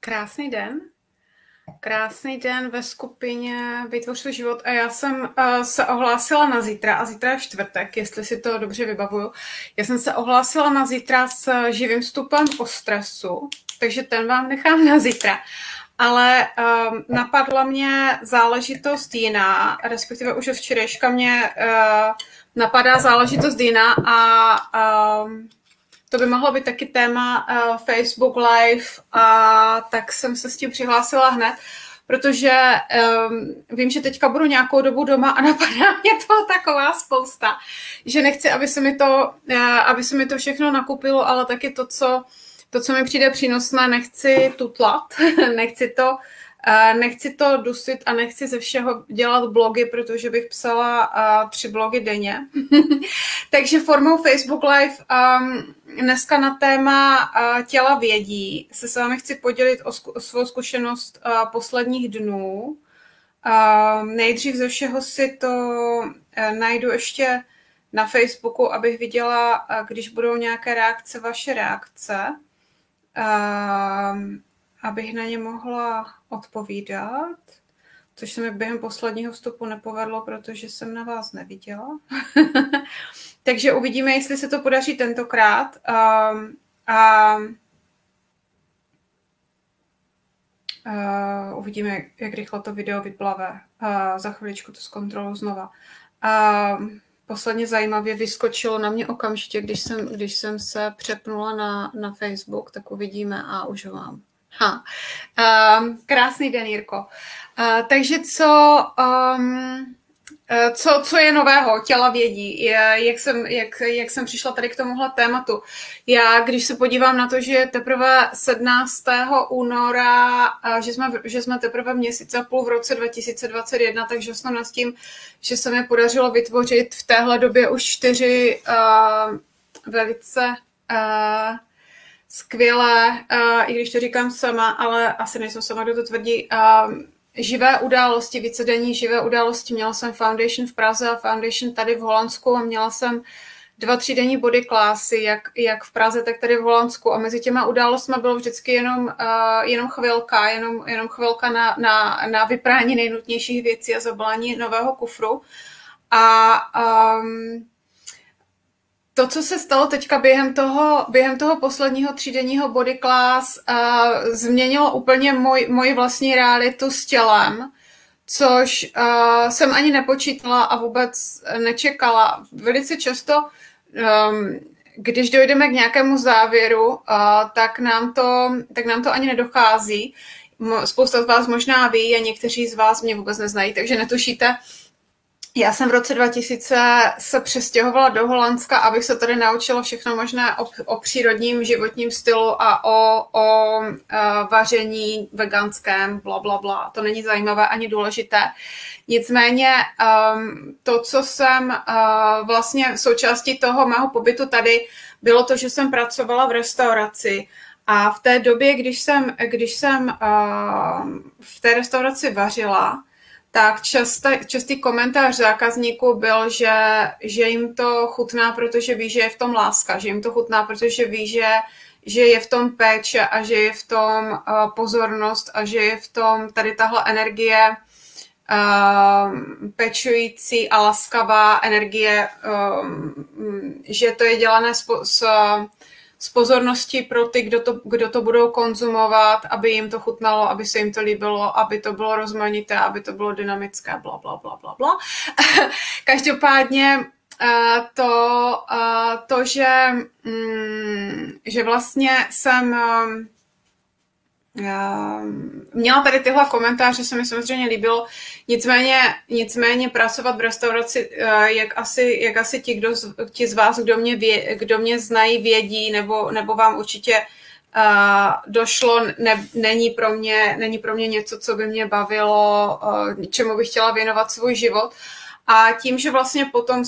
Krásný den. Krásný den ve skupině Vytvoř svůj život a já jsem se ohlásila na zítra a zítra je čtvrtek, jestli si to dobře vybavuju. Já jsem se ohlásila na zítra s živým vstupem o stresu, takže ten vám nechám na zítra. Ale napadla mě záležitost jiná, respektive už od včerejška mě napadá záležitost jiná a to by mohlo být taky téma Facebook Live a tak jsem se s tím přihlásila hned, protože vím, že teďka budu nějakou dobu doma a napadá mě to taková spousta, že nechci, aby se mi to všechno nakupilo, ale taky to, co mi přijde přínosné, nechci tutlat, nechci to dusit a nechci ze všeho dělat blogy, protože bych psala 3 blogy denně. Takže formou Facebook Live dneska na téma těla vědí se s vámi chci podělit o svou zkušenost posledních dnů. Nejdřív ze všeho si to najdu ještě na Facebooku, abych viděla, když budou nějaké reakce, vaše reakce. Abych na ně mohla odpovídat, což se mi během posledního vstupu nepovedlo, protože jsem na vás neviděla. Takže uvidíme, jestli se to podaří tentokrát. Uvidíme, jak rychle to video vyplave. Za chviličku to zkontroluji znova. Posledně zajímavě vyskočilo na mě okamžitě, když jsem se přepnula na Facebook, tak uvidíme a už ho mám. Krásný den, Jirko. Takže co je nového? Těla vědí. Jak jsem přišla tady k tomuhle tématu? Já, když se podívám na to, že je teprve 17. února, že jsme teprve měsíc a půl v roce 2021, takže jsem nad tím, že se mi podařilo vytvořit v téhle době už 4 velice skvělé, i když to říkám sama, ale asi nejsem sama, kdo to tvrdí, živé události, vícedenní živé události. Měla jsem Foundation v Praze a Foundation tady v Holandsku a měla jsem 2-3 denní body klasy, jak v Praze, tak tady v Holandsku. A mezi těma událostmi bylo vždycky jenom chvilka na vyprání nejnutnějších věcí a zabalání nového kufru. To, co se stalo teďka během toho posledního 3denního body class, změnilo úplně moji vlastní realitu s tělem, což jsem ani nepočítala a vůbec nečekala. Velice často, když dojdeme k nějakému závěru, tak nám to ani nedochází. Spousta z vás možná ví a někteří z vás mě vůbec neznají, takže netušíte. Já jsem v roce 2000 se přestěhovala do Holandska, abych se tady naučila všechno možné o přírodním životním stylu a o vaření veganském, blablabla. To není zajímavé ani důležité. Nicméně to, co jsem vlastně součástí toho mého pobytu tady, bylo to, že jsem pracovala v restauraci. A v té době, když jsem v té restauraci vařila, tak častý komentář zákazníků byl, že jim to chutná, protože ví, že je v tom láska, že jim to chutná, protože ví, že je v tom péče a že je v tom pozornost a že je v tom tady tahle energie pečující a laskavá energie, že to je dělané s pozorností pro ty, kdo to budou konzumovat, aby jim to chutnalo, aby se jim to líbilo, aby to bylo rozmanité, aby to bylo dynamické, bla, bla, bla, bla, bla. Každopádně to že vlastně jsem měla tady tyhle komentáře, se mi samozřejmě líbilo, nicméně pracovat v restauraci, jak asi ti z vás, kdo mě znají, vědí, nebo vám určitě došlo, není pro mě něco, co by mě bavilo, čemu bych chtěla věnovat svůj život. A tím, že vlastně potom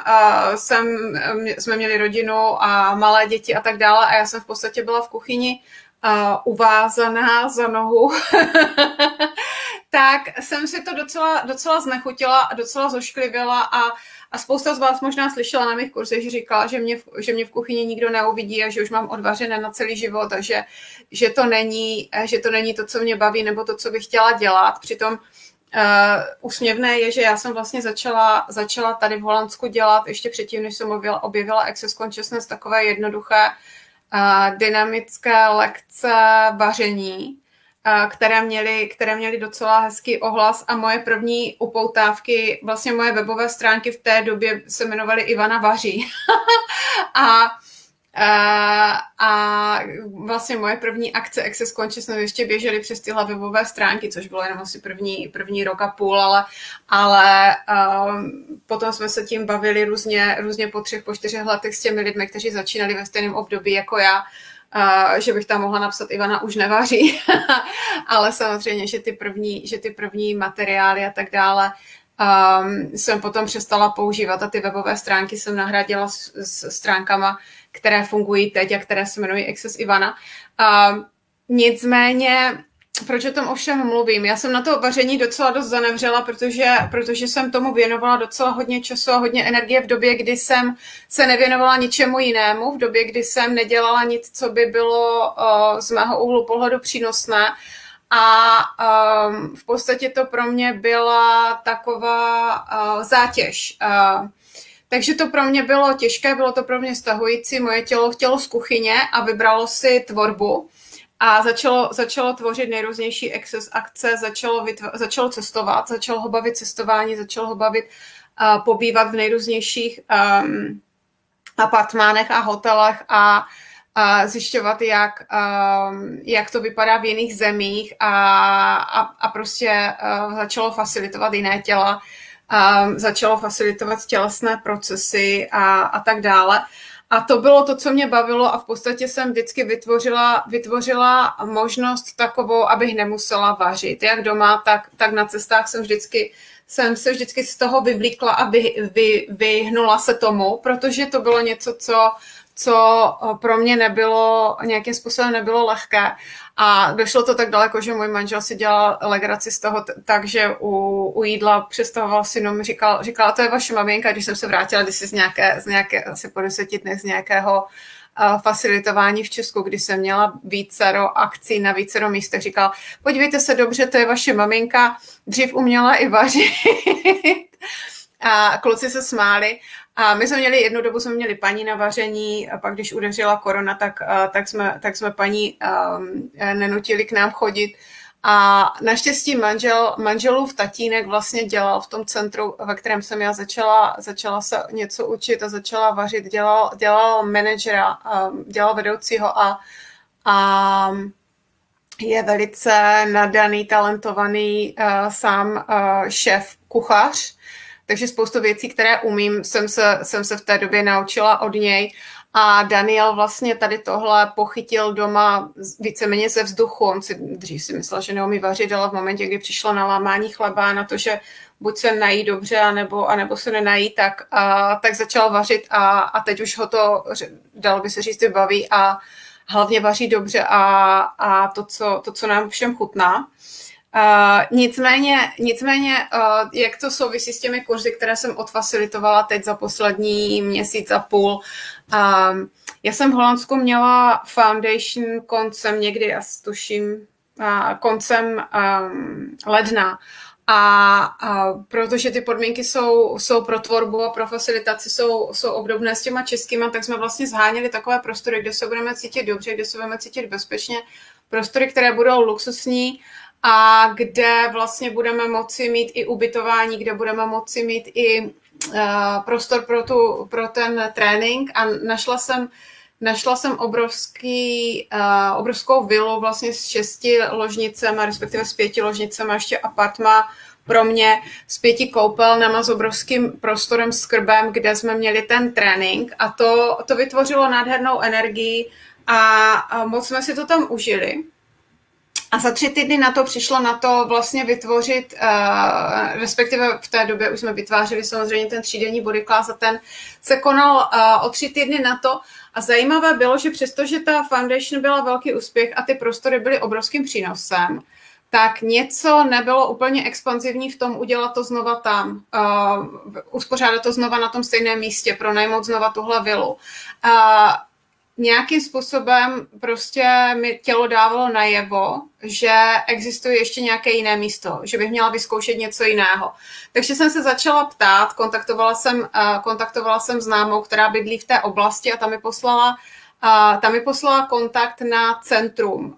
jsme měli rodinu a malé děti a tak dále a já jsem v podstatě byla v kuchyni uvázaná za nohu, tak jsem si to docela znechutila a docela zošklivila a spousta z vás možná slyšela na mých kurzech, že říkala, že mě v kuchyni nikdo neuvidí a že už mám odvařené na celý život a že to není to, co mě baví nebo to, co bych chtěla dělat. Přitom úsměvné je, že já jsem vlastně začala tady v Holandsku dělat ještě předtím, než jsem objevila Access Consciousness, takové jednoduché dynamické lekce vaření, které měly docela hezký ohlas a moje první upoutávky, vlastně moje webové stránky v té době se jmenovaly Ivana vaří. a vlastně moje první akce Access Consciousness ještě běžely přes tyhle webové stránky, což bylo jenom asi první rok a půl, ale potom jsme se tím bavili různě po 3-4 letech s těmi lidmi, kteří začínali ve stejném období jako já, že bych tam mohla napsat Ivana už nevaří, ale samozřejmě, že ty první materiály a tak dále jsem potom přestala používat a ty webové stránky jsem nahradila s stránkama, které fungují teď a které se jmenují Access Ivana. Nicméně, proč o tom ovšem mluvím? Já jsem na to vaření docela dost zanevřela, protože jsem tomu věnovala docela hodně času a hodně energie v době, kdy jsem se nevěnovala ničemu jinému, v době, kdy jsem nedělala nic, co by bylo z mého úhlu pohledu přínosné. A v podstatě to pro mě byla taková zátěž. Takže to pro mě bylo těžké, bylo to pro mě stahující. Moje tělo chtělo z kuchyně a vybralo si tvorbu. A začalo tvořit nejrůznější access akce, začalo cestovat, začalo ho bavit cestování, začalo ho bavit pobývat v nejrůznějších apartmánech a hotelech a zjišťovat, jak to vypadá v jiných zemích a prostě začalo facilitovat jiné těla, začalo facilitovat tělesné procesy a tak dále. A to bylo to, co mě bavilo a v podstatě jsem vždycky vytvořila možnost takovou, abych nemusela vařit. Jak doma, tak na cestách jsem se vždycky z toho vyvlíkla a vyhnula se tomu, protože to bylo něco, co pro mě nějakým způsobem nebylo lehké. A došlo to tak daleko, že můj manžel si dělal legraci z toho, takže u jídla představoval synom, říkala, to je vaše maminka, když jsem se vrátila kdysi z nějaké asi po 10 dnech z nějakého facilitování v Česku, kdy jsem měla vícero akcí na vícero místech. Říkal, podívejte se dobře, to je vaše maminka, dřív uměla i vařit. A kluci se smáli. A my jsme měli jednu dobu paní na vaření a pak, když udeřila korona, tak jsme paní nenutili k nám chodit. A naštěstí manželův tatínek vlastně dělal v tom centru, ve kterém jsem já začala se něco učit a začala vařit. Dělal manažera, dělal vedoucího a je velice nadaný, talentovaný sám šéf, kuchař. Takže spoustu věcí, které umím, jsem se v té době naučila od něj. A Daniel vlastně tady tohle pochytil doma víceméně ze vzduchu. On dřív si myslel, že neumí vařit, ale v momentě, kdy přišlo na lámání chleba, na to, že buď se nají dobře, anebo se nenají, tak začal vařit a teď už ho to, dalo by se říct, baví a hlavně vaří dobře a to, co nám všem chutná. Nicméně, jak to souvisí s těmi kurzy, které jsem odfacilitovala teď za poslední měsíc a půl. Já jsem v Holandsku měla foundation koncem někdy, já tuším, koncem ledna. Protože ty podmínky jsou pro tvorbu a pro facilitaci jsou obdobné s těma českýma, tak jsme vlastně zháněli takové prostory, kde se budeme cítit dobře, kde se budeme cítit bezpečně. Prostory, které budou luxusní, a kde vlastně budeme moci mít i ubytování, kde budeme moci mít i prostor pro ten trénink a našla jsem obrovskou vilu vlastně s 6 ložnicemi, respektive s 5 ložnicemi, ještě apartma pro mě s 5 koupelnama, s obrovským prostorem, skrbem, kde jsme měli ten trénink a to vytvořilo nádhernou energii a moc jsme si to tam užili. A za 3 týdny na to přišlo na to vlastně vytvořit, respektive v té době už jsme vytvářeli samozřejmě ten 3denní body class a ten se konal o 3 týdny na to. A zajímavé bylo, že přestože ta foundation byla velký úspěch a ty prostory byly obrovským přínosem, tak něco nebylo úplně expanzivní v tom udělat to znova tam, uspořádat to znova na tom stejném místě, pronajmout znova tuhle vilu. Nějakým způsobem prostě mi tělo dávalo najevo, že existuje ještě nějaké jiné místo, že bych měla vyzkoušet něco jiného. Takže jsem se začala ptát, kontaktovala jsem známou, která bydlí v té oblasti a ta mi poslala kontakt na centrum,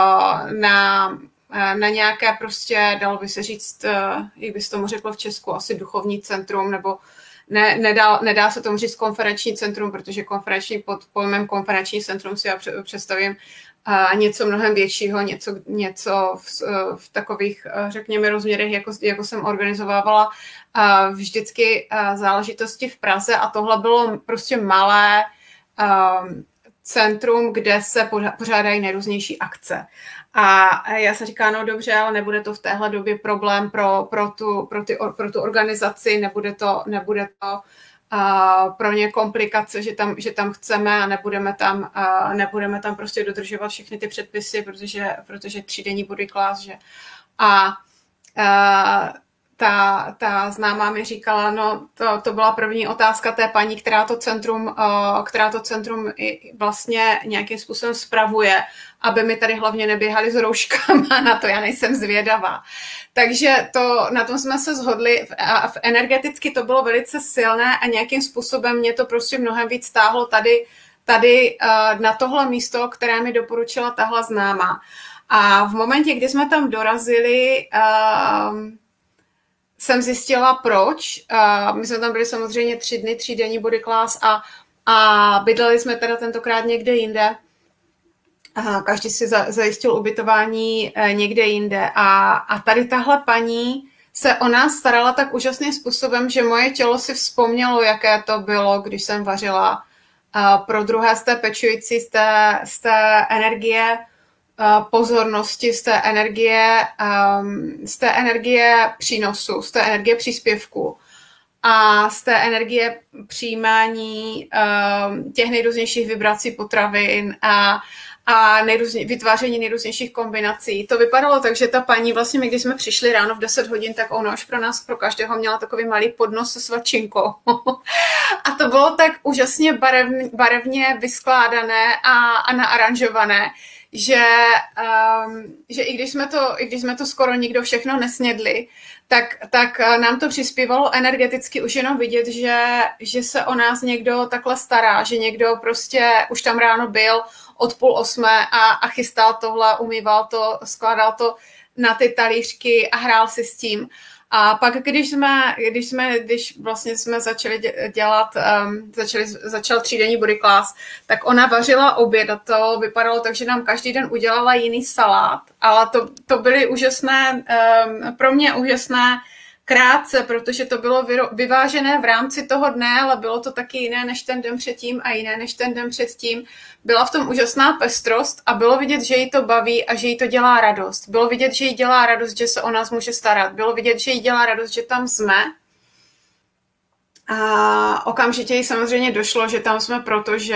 na nějaké prostě, dalo by se říct, jak by se tomu řeklo v Česku, asi duchovní centrum, nebo nedá se tomu říct konferenční centrum, protože pod pojmem konferenční centrum si já představím něco mnohem většího, něco v takových, řekněme, rozměrech, jako jsem organizovávala vždycky záležitosti v Praze, a tohle bylo prostě malé centrum, kde se pořádají nejrůznější akce. A já jsem říkala, no dobře, ale nebude to v téhle době problém pro tu organizaci, nebude to pro ně komplikace, že tam chceme a nebudeme tam prostě dodržovat všechny ty předpisy, protože 3denní body class, že. A ta známá mi říkala, no to byla první otázka té paní, která to centrum vlastně nějakým způsobem spravuje, aby mi tady hlavně neběhali s rouškama, na to já nejsem zvědavá. Takže na tom jsme se shodli a energeticky to bylo velice silné a nějakým způsobem mě to prostě mnohem víc stáhlo tady na tohle místo, které mi doporučila tahle známá. A v momentě, kdy jsme tam dorazili, jsem zjistila, proč. My jsme tam byli samozřejmě 3 dny, 3denní body class a bydleli jsme teda tentokrát někde jinde. Každý si zajistil ubytování někde jinde. A tady tahle paní se o nás starala tak úžasným způsobem, že moje tělo si vzpomnělo, jaké to bylo, když jsem vařila pro druhé z té pečující, z té energie pozornosti, z té energie přínosu, z té energie příspěvku a z té energie přijímání těch nejrůznějších vibrací potravin a vytváření nejrůznějších kombinací. To vypadalo tak, že ta paní, vlastně my, když jsme přišli ráno v 10 hodin, tak ona už pro každého měla takový malý podnos se svačinkou. A to bylo tak úžasně barevně vyskládané a naaranžované, že i když jsme to skoro nikdo všechno nesnědli, tak nám to přispívalo energeticky už jenom vidět, že se o nás někdo takhle stará, že někdo prostě už tam ráno byl od 7:30 a chystal tohle, umýval to, skládal to na ty talířky a hrál si s tím. A pak, když vlastně jsme začali dělat, začal 3denní body class, tak ona vařila oběd a to vypadalo tak, že nám každý den udělala jiný salát, ale to byly úžasné, pro mě úžasné krátce, protože to bylo vyvážené v rámci toho dne, ale bylo to taky jiné než ten den předtím a jiné než ten den předtím. Byla v tom úžasná pestrost a bylo vidět, že jí to baví a že jí to dělá radost. Bylo vidět, že jí dělá radost, že se o nás může starat. Bylo vidět, že jí dělá radost, že tam jsme. A okamžitě jí samozřejmě došlo, že tam jsme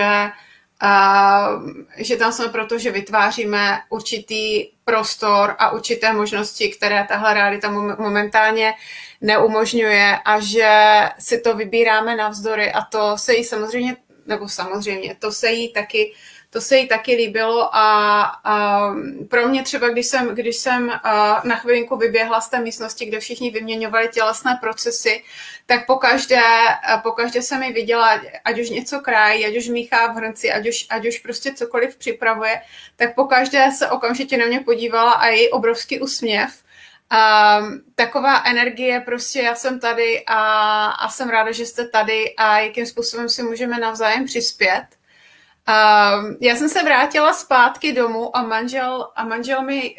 protože vytváříme určitý prostor a určité možnosti, které tahle realita momentálně neumožňuje a že si to vybíráme navzdory a to se jí to se jí taky líbilo a pro mě třeba, když jsem na chvilinku vyběhla z té místnosti, kde všichni vyměňovali tělesné procesy, tak pokaždé jsem ji viděla, ať už něco krájí, ať už míchá v hrnci, ať už prostě cokoliv připravuje, tak pokaždé se okamžitě na mě podívala a její obrovský úsměv. Taková energie, prostě já jsem tady a jsem ráda, že jste tady a jakým způsobem si můžeme navzájem přispět. Já jsem se vrátila zpátky domů a manžel mi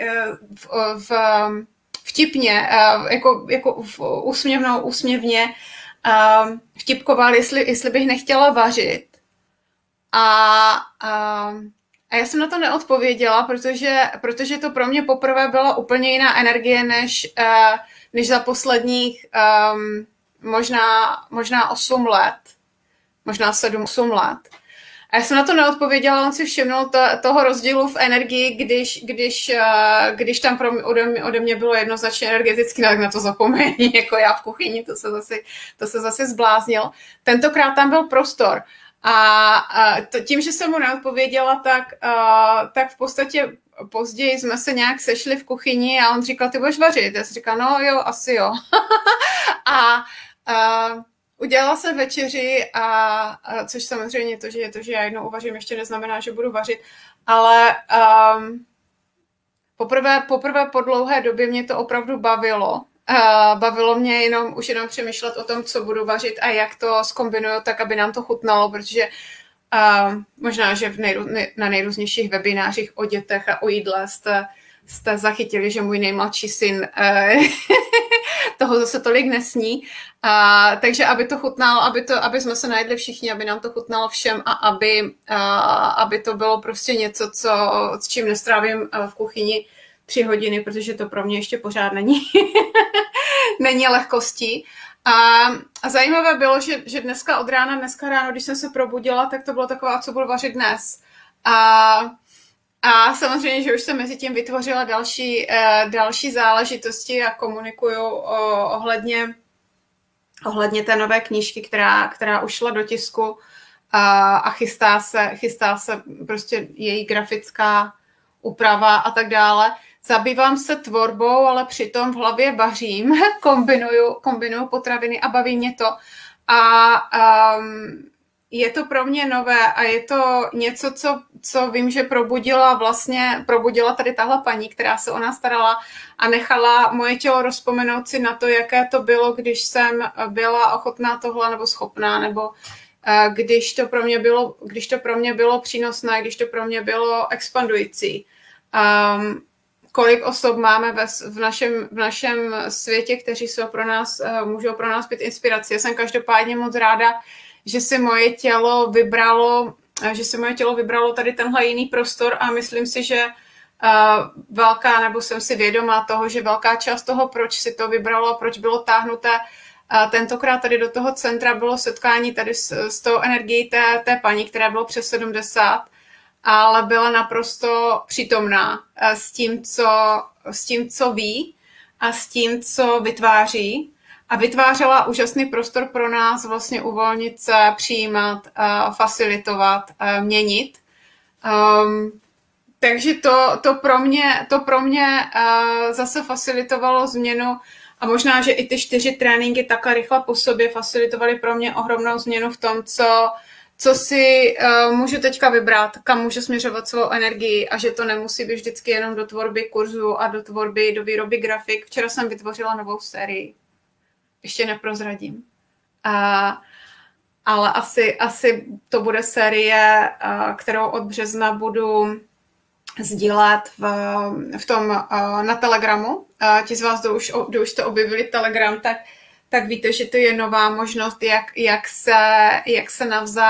vtipně, jako úsměvně vtipkoval, jestli bych nechtěla vařit. A já jsem na to neodpověděla, protože to pro mě poprvé byla úplně jiná energie, než za posledních možná 8 let, možná 7-8 let. A já jsem na to neodpověděla, on si všimnul toho rozdílu v energii, když tam ode mě bylo jednoznačně energeticky, tak na to zapomeň, jako já v kuchyni, to se zase zbláznil. Tentokrát tam byl prostor. A tím, že jsem mu neodpověděla, tak v podstatě později jsme se nějak sešli v kuchyni a on říkal, ty budeš vařit? Já jsem říkala, no jo, asi jo. a udělala jsem večeři, což samozřejmě to, že já jednou uvařím, ještě neznamená, že budu vařit, ale poprvé po dlouhé době mě to opravdu bavilo. Bavilo mě už jenom přemýšlet o tom, co budu vařit a jak to zkombinuju tak, aby nám to chutnalo, protože možná, že na nejrůznějších webinářích o dětech a o jídle jste zachytili, že můj nejmladší syn toho zase tolik nesní. Takže aby to chutnalo, aby jsme se najedli všichni, aby nám to chutnalo všem a aby to bylo prostě něco, s čím nestrávím v kuchyni 3 hodiny, protože to pro mě ještě pořád není lehkostí. A zajímavé bylo, že dneska ráno, když jsem se probudila, tak to bylo taková, co budu vařit dnes. A samozřejmě, že už jsem mezi tím vytvořila další záležitosti a komunikuju ohledně té nové knížky, která už šla do tisku a chystá se prostě její grafická úprava a tak dále. Zabývám se tvorbou, ale přitom v hlavě vařím, kombinuju potraviny a baví mě to. Je to pro mě nové a je to něco, co vím, že probudila tady tahle paní, která se o nás starala a nechala moje tělo rozpomenout si na to, jaké to bylo, když jsem byla ochotná tohle nebo schopná, nebo když to pro mě bylo přínosné, když to pro mě bylo expandující. Kolik osob máme v našem světě, kteří můžou pro nás být inspirací. Já jsem každopádně moc ráda, že si moje tělo vybralo tady tenhle jiný prostor a myslím si, že nebo jsem si vědomá toho, že velká část toho, proč si to vybralo, proč bylo táhnuté, tentokrát tady do toho centra bylo setkání tady s tou energií té paní, která bylo přes 70, ale byla naprosto přítomná s tím, co ví a s tím, co vytváří. A vytvářela úžasný prostor pro nás vlastně uvolnit se, přijímat, facilitovat, měnit. Takže to pro mě zase facilitovalo změnu a možná, že i ty 4 tréninky takhle rychle po sobě facilitovaly pro mě ohromnou změnu v tom, co si můžu teďka vybrat, kam můžu směřovat svou energii a že to nemusí být vždycky jenom do tvorby kurzu a do výroby grafik. Včera jsem vytvořila novou sérii. Ještě neprozradím. Ale asi to bude série, kterou od března budu sdílet na Telegramu. Ti z vás, kdo už jste objevili Telegram, tak víte, že to je nová možnost, jak se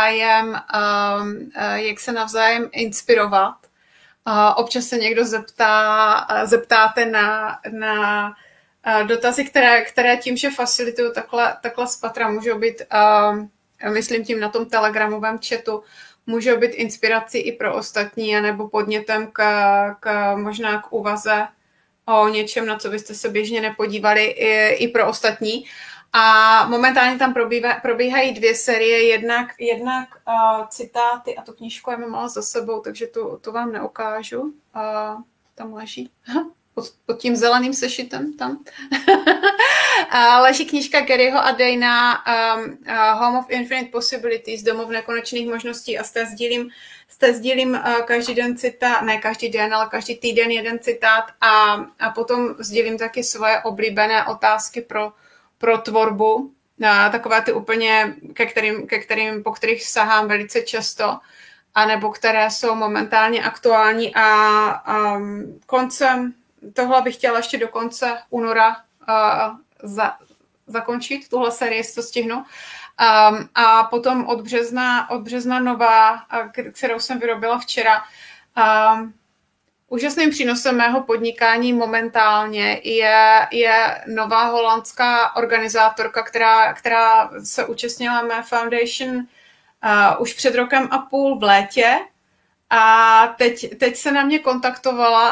navzájem inspirovat. Občas se někdo zeptáte na dotazy, které tím, že facilituju takhle z patra, můžou být, myslím tím na tom telegramovém chatu, můžou být inspirací i pro ostatní, anebo podnětem možná k úvaze o něčem, na co byste se běžně nepodívali i pro ostatní. A momentálně tam probíhají 2 série, jednak citáty, a tu knížku já mám za sebou, takže tu vám neukážu. Tam leží. Pod tím zeleným sešitem tam. Leží knížka Garyho a Dana Home of Infinite Possibilities, domov nekonečných možností, a z té sdílím každý den citát, ne každý den, ale každý týden jeden citát a potom sdílím taky svoje oblíbené otázky pro tvorbu, takové ty úplně, po kterých sahám velice často, anebo které jsou momentálně aktuální a koncem tohle bych chtěla ještě do konce února zakončit, tuhle sérii, jestli to stihnu. A potom od března nová, kterou jsem vyrobila včera. Úžasným přínosem mého podnikání momentálně je nová holandská organizátorka, která se účastnila mé Foundation už před rokem a půl v létě a teď se na mě kontaktovala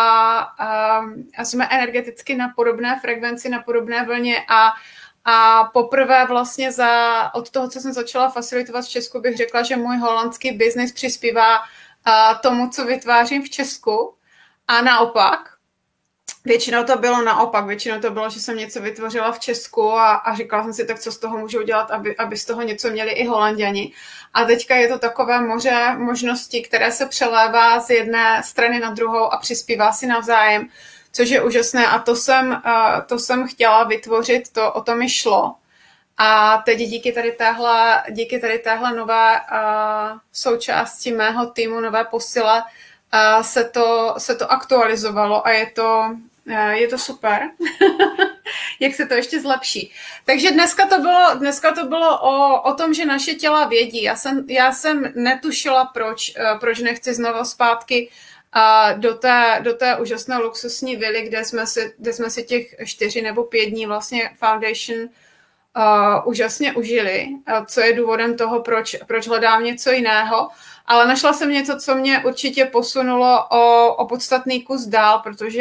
a jsme energeticky na podobné frekvenci, na podobné vlně a poprvé vlastně od toho, co jsem začala facilitovat v Česku, bych řekla, že můj holandský biznis přispívá tomu, co vytvářím v Česku a naopak. Většinou to bylo naopak, většinou to bylo, že jsem něco vytvořila v Česku a říkala jsem si, tak co z toho můžu udělat, aby z toho něco měli i Holanďani. A teďka je to takové moře možností, které se přelévá z jedné strany na druhou a přispívá si navzájem, což je úžasné a to jsem chtěla vytvořit, o to mi šlo. A teď díky tady téhle nové součásti mého týmu, nové posile, se to aktualizovalo a je to super, jak se to ještě zlepší. Takže dneska to bylo o tom, že naše těla vědí. Já jsem netušila, proč nechci znovu zpátky do té úžasné luxusní vily, kde jsme si těch 4 nebo 5 dní vlastně Foundation úžasně užili, co je důvodem toho, proč hledám něco jiného. Ale našla jsem něco, co mě určitě posunulo o podstatný kus dál, protože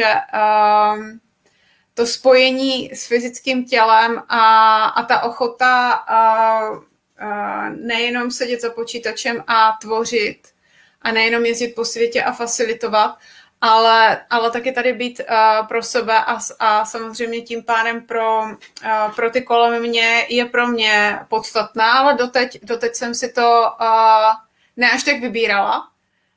to spojení s fyzickým tělem a ta ochota nejenom sedět za počítačem a tvořit a nejenom jezdit po světě a facilitovat, ale taky tady být pro sebe a samozřejmě tím pádem pro ty kolem mě je pro mě podstatná, ale doteď jsem si to ne až tak vybírala.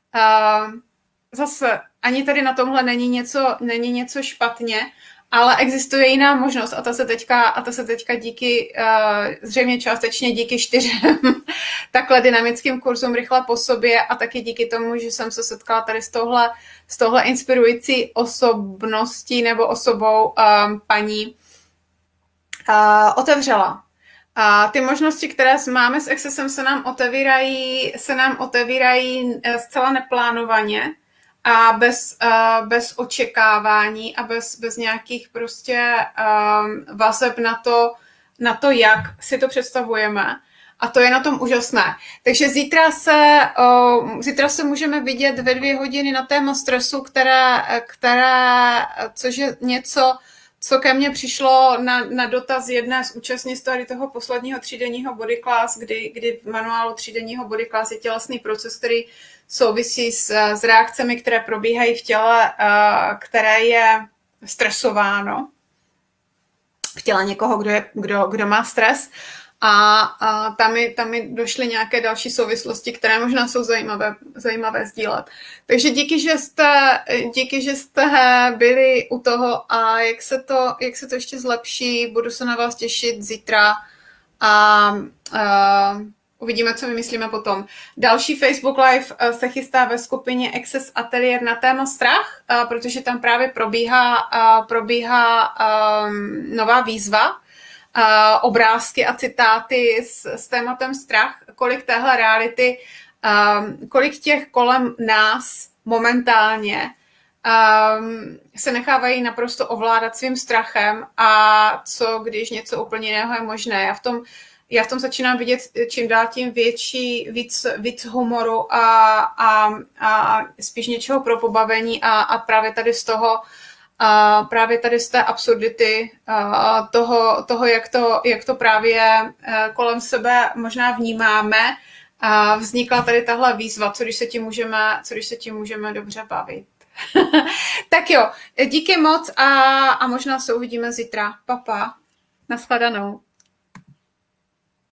Zase ani tady na tomhle není něco špatně, ale existuje jiná možnost a ta se teďka díky, zřejmě částečně díky 4 takhle dynamickým kurzům rychle po sobě a taky díky tomu, že jsem se setkala tady s touhle inspirující osobností nebo osobou paní otevřela. A ty možnosti, které máme s Accessem, se nám otevírají zcela neplánovaně a bez očekávání a bez nějakých prostě vazeb na to, jak si to představujeme. A to je na tom úžasné. Takže zítra se můžeme vidět ve 2 hodiny na téma stresu, což je něco, co ke mně přišlo na dotaz jedné z účastnic toho posledního 3denního body class, kdy v manuálu 3denního body class je tělesný proces, který souvisí s reakcemi, které probíhají v těle, které je stresováno. V těle někoho, kdo má stres. A tam mi došly nějaké další souvislosti, které možná jsou zajímavé sdílet. Takže díky, že jste byli u toho a jak se to ještě zlepší, budu se na vás těšit zítra a uvidíme, co vymyslíme potom. Další Facebook Live se chystá ve skupině Access Atelier na téma strach, protože tam právě probíhá nová výzva, obrázky a citáty s tématem strach, kolik téhle reality, kolik těch kolem nás momentálně se nechávají naprosto ovládat svým strachem a co když něco úplně jiného je možné. Já v tom začínám vidět čím dál tím víc humoru a spíš něčeho pro pobavení a právě tady z toho právě tady z té absurdity toho jak to právě kolem sebe možná vnímáme, vznikla tady tahle výzva, co když se tím můžeme dobře bavit. Tak jo, díky moc a možná se uvidíme zítra. Papa, nashledanou.